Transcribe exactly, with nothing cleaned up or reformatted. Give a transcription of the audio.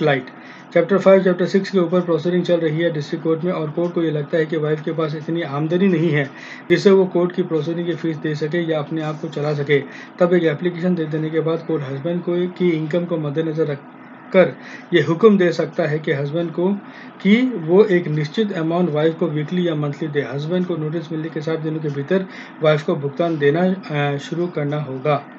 Light. Chapter five chapter six के ऊपर proceeding चल रही है डिस्ट्रिक्ट कोर्ट में और कोर्ट को ये लगता है कि वाइफ के पास इतनी आमदनी नहीं है जिससे वो कोर्ट की प्रोसीडिंग की फीस दे सके या अपने आप को चला सके। तब एक एप्लीकेशन दे देने के बाद कोर्ट हस्बैंड को की इनकम को मद्देनजर रख कर ये हुक्म दे सकता है कि हस्बैंड को कि वो एक निश्चित अमाउंट वाइफ को वीकली या मंथली दे। हस्बैंड को नोटिस मिलने के सात दिनों के भीतर वाइफ को भुगतान देना शुरू करना होगा।